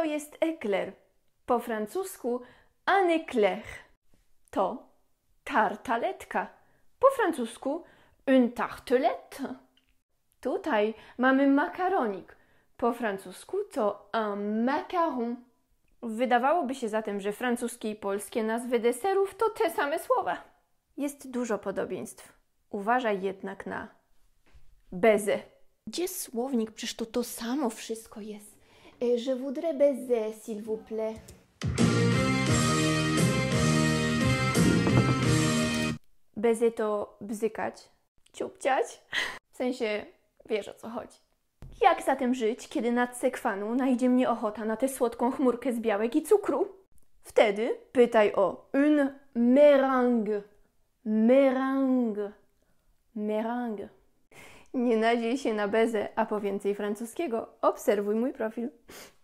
To jest ekler. Po francusku un éclair. To tartaletka. Po francusku une tartelette. Tutaj mamy makaronik. Po francusku to un macaron. Wydawałoby się zatem, że francuskie i polskie nazwy deserów to te same słowa. Jest dużo podobieństw. Uważaj jednak na baiser. Gdzie słownik? Przecież to samo wszystko jest. Je voudrais baiser, s'il vous plaît. Baiser to bzykać, ciupciać. W sensie, wiesz o co chodzi. Jak zatem żyć, kiedy nad sekwanu najdzie mnie ochota na tę słodką chmurkę z białek i cukru? Wtedy pytaj o une meringue. Meringue. Meringue. Nie nadziej się na bezę, a po więcej francuskiego obserwuj mój profil.